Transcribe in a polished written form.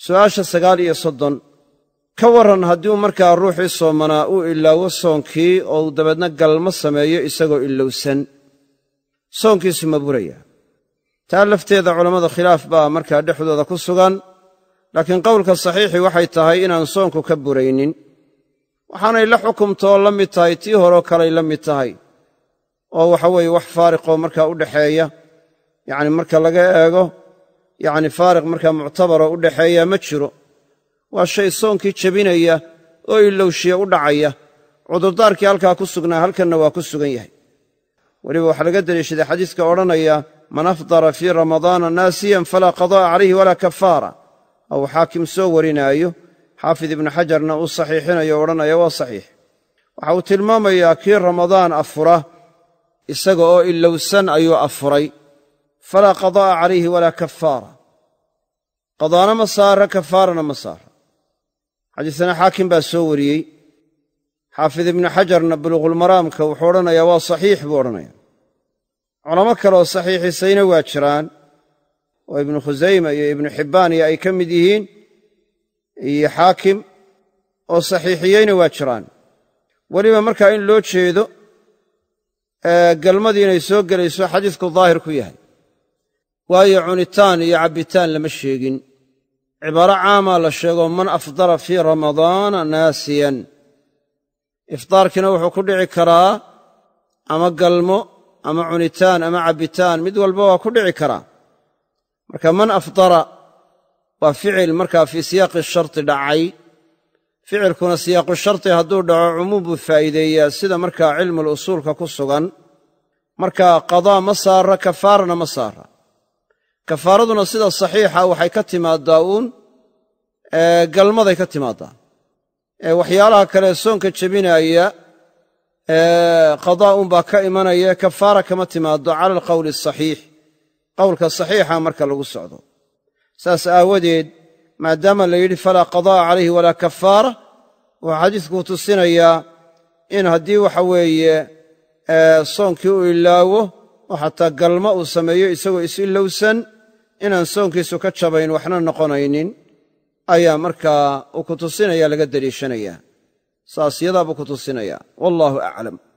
su'aasha 39 ka waran haddii markaa ruuxii soomanaa uu ilaawo soonkii oo uu dabeedna galmo sameeyo isagoo ilowsan soonkiisu ma buraya taa lafteeda culammada khilaaf baa markaa dhexdooda ku sugan laakiin qowlka saxiixi waxay tahay inaan soonku ka buraynin waxaanay la xukumtoo la mid tahay tii horeo kaley la mid tahay oo waxa weeye wax faariqoo markaa u dhexeeya yacni marka laga eego yacni faariq markaa muctabaroo u dhexeeya ma jiro waa shay soonkii jebinaya oo ilowshiya u dhacaya cudurdaarkii halkaa ku sugnaa halkanna waa ku sugan yahay weliba waxaa laga deliishaday xadiiska odhanaya man afdara fii ramadaana naasiyan falaa qadaa'a calayhi walaa kafaara ou xaakim soo warinaayo xaafid ibnu xajarna uu saxiixinayo o odhanaya waa saxiix waxa uu tilmaamayaa kii ramadaan afura isaga oo ilowsan ayuu afuray falaa qadaa'a calayhi walaa kafaara qadaana ma saara kafaarana ma saara xadiisana xaakim baa soo wariyey xaafid ibnu xajarna buluuqulmaraamka wuxuu odhanayaa waa saxiix buu odhanaya culamo kaleoo saxiixisayna waa jiraan oo ibnu khusayma iyo ibnu xibbaan iyo ay ka mid yihiin iyo xaakim oo saxiixiyeyna waa jiraan weliba markaa in loo jeedo galmadii inay soo gelayso xadiisku daahir ku yahay waayo cunitaan iyo cabbitaan lama sheegin cibaaro caamaa la sheego man afdara fii ramadaana naasiyan ifdaarkiina wuxuu ku dhici karaa ama galmo ama cunitaan ama cabbitaan mid walba waa ku dhici karaa marka man afdara waa ficil markaa fii siyaaqi sharti dhacay ficilkuna siyaaqu sharti hadduu dhaco cumuum buu faa'iideeyaa sida markaa cilmul usuulka ku sugan marka qadaa ma saara kafaarana ma saara kafaaraduna sida saxiixa waxay ka timaaddaa uun galmaday ka timaaddaa waxyaalaha kale soonka jebinaaya qadaa unbaa ka imanaya kafaara kama timaaddo cala alqowli asaxiix qowlka saxiixa marka lagu socdo saas aawadeed maadaama la yidhi falaa qadaa'a calayhi walaa kafaara wuxuu xadiisku tusinayaa in haddii waxa weeye soonkii uu ilaawo oo xataa galmo uu sameeyo isagoo is-ilowsan inaan soonkiisu ka jabayn waxna noqonaynin ayaa markaa uu ku tusinaya laga deliishanayaa saas yadaa buu ku tusinayaa wallaahu aclam